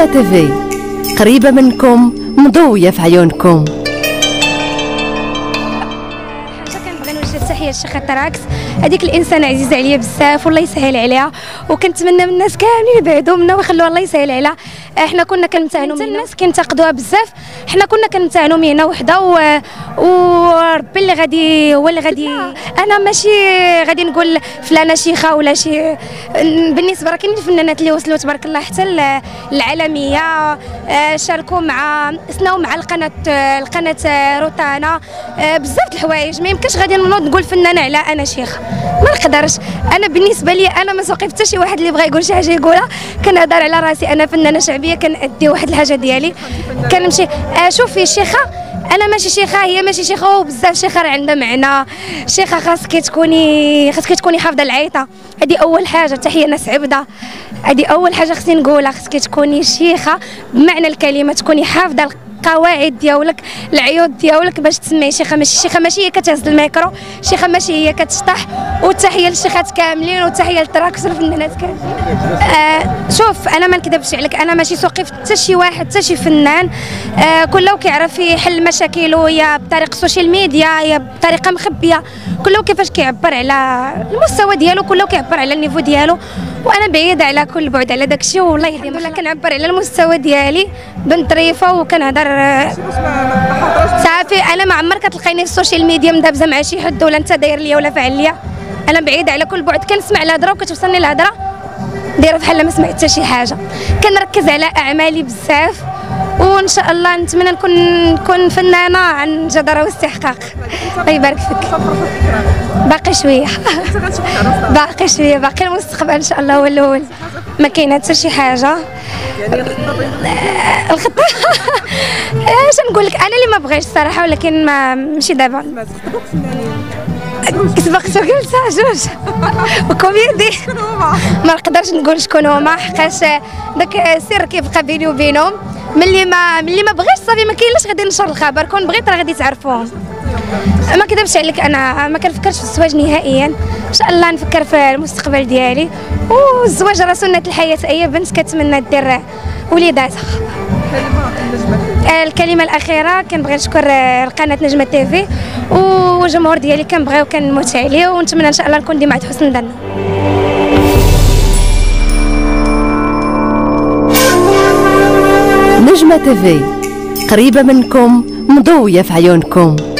نجمة تيفي قريبة منكم مضوية في عيونكم. كنبغي نوجه التحيه للشيخه تراكس، هذيك الانسانه عزيزه عليا بزاف والله يسهل عليها، وكنتمنى من الناس كاملين يبعدوا منا ويخلوها الله يسهل عليها. حنا كنا كنمتهنوا من الناس كينتقدوها بزاف، حنا كنا كنمتهنوا مهنه وحده وربي اللي غادي هو اللي غادي. انا ماشي غادي نقول فلانه شيخه ولا شي، بالنسبه راه كاينين الفنانات اللي وصلوا تبارك الله حتى العالميه، شاركوا مع سناو مع القناه روتانا بزاف د الحوايج. ما يمكنش غادي نوض نقول فنانه على انا شيخ، ما نقدرش. انا بالنسبه لي انا ما سوقي حتى شي واحد اللي بغى يقول شي حاجه يقولها، كنهضر على راسي. انا فنانه شعبيه كنأدي واحد الحاجه ديالي، كنمشي شوفي الشيخه انا ماشي شيخه، هي ماشي شيخه، وبزاف شيخه راه عندها معنى. شيخه خاصك تكوني حافظه العيطه، هذه اول حاجه. تحيه ناس عبده، هذه اول حاجه خصني نقولها. خصك تكوني شيخه بمعنى الكلمه، تكوني حافظه القواعد ديالك، العيوط ديالك باش تسمي شيخه. شيخه ماشي هي كتهز الميكرو، شيخه ماشي هي كتشطح. والتحيه للشيخات كاملين، والتحيه للتراكس والفنانات كاملين. شوف انا ما نكذبش عليك، انا ماشي سوقي حتى شي واحد حتى شي فنان. كله كيعرف يحل مشاكله، يا بطريقه السوشيال ميديا يا بطريقه مخبيه، كله كيفاش كيعبر على المستوى ديالو، كله كيعبر على النيفو ديالو. وانا بعيده على كل بعد على داكشي، والله يهديهم. انا كنعبر على المستوى ديالي بنت ظريفه وكنهضر صافي. انا ما عمر كتلقيني في السوشيال ميديا مدابزه مع شي حد ولا انت داير ليا ولا فاعل ليا. انا بعيده على كل بعد، كنسمع الهضره وكتوصلني الهضره دايره بحال ما سمعت حتى شي حاجه. كنركز على اعمالي بزاف، وان شاء الله نتمنى نكون فنانه عن جداره واستحقاق. الله يبارك فيك. باقي شويه باقي شويه، باقي المستقبل ان شاء الله هو الاول. ما كاينه حتى شي حاجه الخطه. اش نقول لك، انا اللي ما بغيتش الصراحه، ولكن ماشي دابا. سبقت وقلتها جوج وكوميدي. ما نقدرش نقول شكون هما، حقاش داك السر كيبقى بيني وبينهم. ملي ما بغيتش صافي ما كاينلاش غادي نشر الخبر. كون بغيت راه غادي تعرفوهم. ما كذبش عليك، انا ما كنفكرش في الزواج نهائيا. ان شاء الله نفكر في المستقبل ديالي، والزواج راه سنه الحياه. اي بنت كتمنى دير وليداتها. الكلمه الاخيره كنبغي نشكر قناه نجمه تيفي والجمهور ديالي، كنبغيو كنموت عليه، ونتمنى ان شاء الله نكون ديما عند حسن ظن. نجمة تيفي قريبة منكم مضوية في عيونكم.